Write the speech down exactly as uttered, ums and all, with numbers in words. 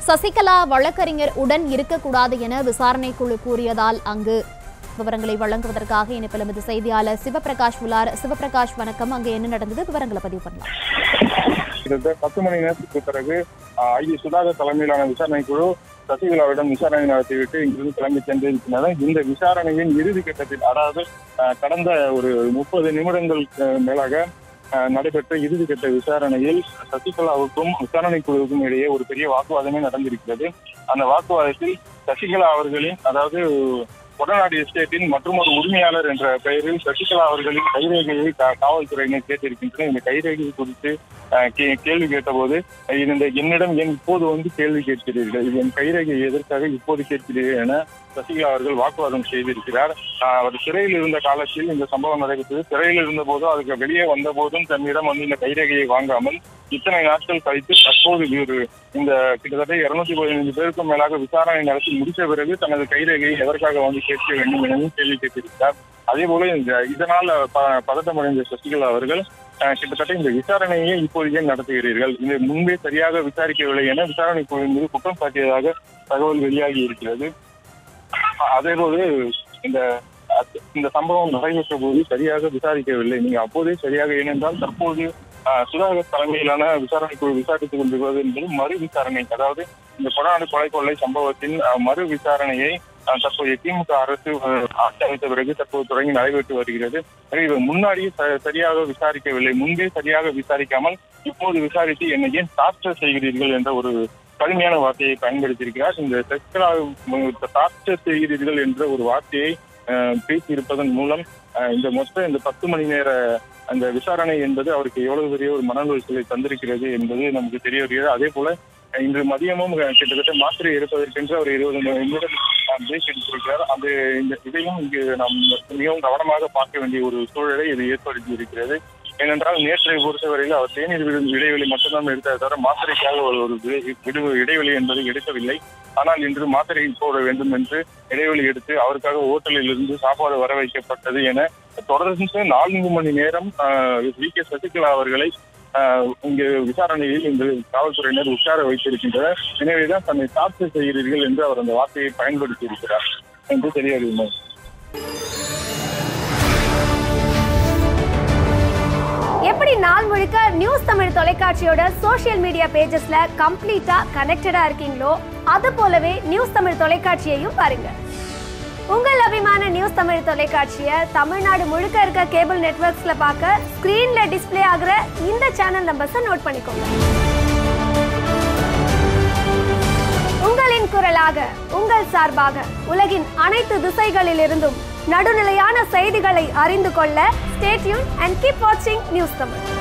சசிகலா வழக்கறிஞர் உடன் இருக்கக்கூடாது என விசாரணை குழு கூறியதால் அங்கு விவரங்களை வழங்குவதற்காக இணைப்பில் எமது செய்தியாளர் சிவபிரகாஷ் உள்ளார். சிவபிரகாஷ் வணக்கம். அங்கே என்ன நடந்தது, விவரங்களை பதிவு பண்ணலாம். பத்து மணி நேரத்துக்கு பிறகு ஐ சுதாகர் தலைமையிலான விசாரணை குழு சசிகலாவிடம் விசாரணை நடத்திவிட்டு இங்கிருந்து கிளம்பி சென்றிருக்கின்றனர். இந்த விசாரணையின் இறுதி கட்டத்தில், அதாவது கடந்த ஒரு முப்பது நிமிடங்களுக்கு மேலாக நடைபெற்ற இறுதி கட்ட விசாரணையில் சசிகலாவுக்கும் விசாரணை குழுவுக்கும் இடையே ஒரு பெரிய வாக்குவாதமே நடந்திருக்கிறது. அந்த வாக்குவாதத்தில் சசிகலா அவர்களின், அதாவது கொடநாடு எஸ்டேட்டின் மற்றும் ஒரு உரிமையாளர் என்ற பெயரில் சசிகலா அவர்களின் கைரேகையை காவல்துறையினர் கேட்டிருக்கின்றனர். இந்த கைரேகை குறித்து கேள்வி கேட்டபோது, இந்த என்னிடம் ஏன் இப்போது வந்து கேள்வி கேட்கிறீர்கள், என் கைரேகை எதற்காக இப்போது கேட்கிறீர்கள் என சசிகலா அவர்கள் வாக்குவாதம் செய்திருக்கிறார். அவர் சிறையில் இருந்த காலத்தில் இந்த சம்பவம் நடைபெற்றது. சிறையில் இருந்த போதும் அதுக்கு வெளியே வந்த போதும் தன்னிடம் வந்து இந்த கைரேகையை வாங்காமல் இத்தனை நாட்கள் கழித்து தற்போது ஒரு இந்த கிட்டத்தட்ட இருநூத்தி பதினைந்து பேருக்கும் மேலாக விசாரணை நடத்தி முடித்த பிறகு தனது கைரேகையை எதற்காக வந்து கேட்க வேண்டும் எனவும் கேள்வி கேட்டிருக்கிறார். அதே போல இந்த இதனால் பதட்டமடைந்த சசிகலா அவர்கள் கிட்டத்தட்ட இந்த விசாரணையை இப்போதையே நடத்துகிறீர்கள், இந்த முன்பே சரியாக விசாரிக்கவில்லை என விசாரணை குழு மீது குற்றம் சாட்டியதாக தகவல் வெளியாகி இருக்கிறது. அதேபோது இந்த இந்த சம்பவம் நடைபெற்ற போது சரியாக விசாரிக்கவில்லை, நீங்க அப்போதே சரியாக, ஏனென்றால் தற்போது சுதாகர் தலைமையிலான விசாரணை குழு விசாரித்துக் கொண்டிருப்பது என்பது மறு விசாரணை, அதாவது இந்த கொடநாடு கொலை கொள்ளை சம்பவத்தின் மறு விசாரணையை தற்போது திமுக அரசு ஆட்சி அமைத்த பிறகு தற்போது தொடங்கி நடைபெற்று வருகிறது. முன்னாடியே சரியாக விசாரிக்கவில்லை, முன்பே சரியாக விசாரிக்காமல் இப்போது விசாரித்து என்னை ஏன் டார்ச்சர் செய்கிறீர்கள் என்ற ஒரு கடுமையான வார்த்தையை பயன்படுத்தியிருக்கிறார். இந்த சசிகலா டார்ச்சர் செய்கிறீர்கள் என்ற ஒரு வார்த்தையை பேசியிருப்பதன் மூலம் இந்த மொத்த இந்த பத்து மணி நேர அந்த விசாரணை என்பது அவருக்கு எவ்வளவு பெரிய ஒரு மன உளைச்சலை தந்திருக்கிறது என்பது நமக்கு தெரிய வருகிறது. அதே போல இன்று மதியமும் கிட்டத்தட்ட மாத்திரை எடுப்பதற்கென்று அவர் இருபது நிமிடம் பிரேக் எடுத்திருக்கிறார். அது இந்த இதையும் இங்கு நாம் மிகவும் கவனமாக பார்க்க வேண்டிய ஒரு சூழலை இது ஏற்படுத்தி இருக்கிறது. ஏனென்றால் நேற்றை பொறுத்தவரையில் அவர் தேநீர் விடும் இடைவெளி மட்டும்தான் எடுத்ததை தவிர மாத்திரைக்காக ஒரு விடு இடைவெளி என்பதை எடுக்கவில்லை. ஆனால் இன்று மாத்திரை போட வேண்டும் என்று இடைவெளி எடுத்து அவருக்காக ஓட்டலில் இருந்து சாப்பாடு வர வைக்கப்பட்டது என தொடர்ந்து நான்கு மணி நேரம் வி கே சசிகலா அவர்களை இங்கு விசாரணையில் இந்த காவல்துறையினர் உட்கார வைத்திருக்கின்றனர். எனவேதான் தன்னை டார்ச்சர் செய்கிறீர்கள் என்று அவர் அந்த வார்த்தையை பயன்படுத்தி இருக்கிறார் என்று தெரிய வருகிறது. எப்படி நாள் முழுக்க நியூஸ் தமிழ் தொலைக்காட்சியோட சோசியல் மீடியா பேஜஸ்ல கம்ப்ளீட்டா கனெக்டடா இருக்கீங்களோ, அது போலவே நியூஸ் தமிழ் தொலைக்காட்சியையும் பாருங்க. உங்கள் அபிமான நியூஸ் தமிழ் தொலைக்காட்சியை தமிழ்நாடு முழுக்க இருக்க கேபிள் நெட்வொர்க்ஸ்ல பார்க்க ஸ்கிரீன்ல டிஸ்பிளே ஆகிற இந்த சேனல் நம்பர்ஸை நோட் பண்ணிக்கோங்க. உங்களின் குரலாக, உங்கள் சார்பாக உலகின் அனைத்து திசைகளில் இருந்தும் நடுநிலையான செய்திகளை அறிந்து கொள்ள ஸ்டே டியூன் அண்ட் கீப் வாட்சிங் நியூஸ் தமிழ்.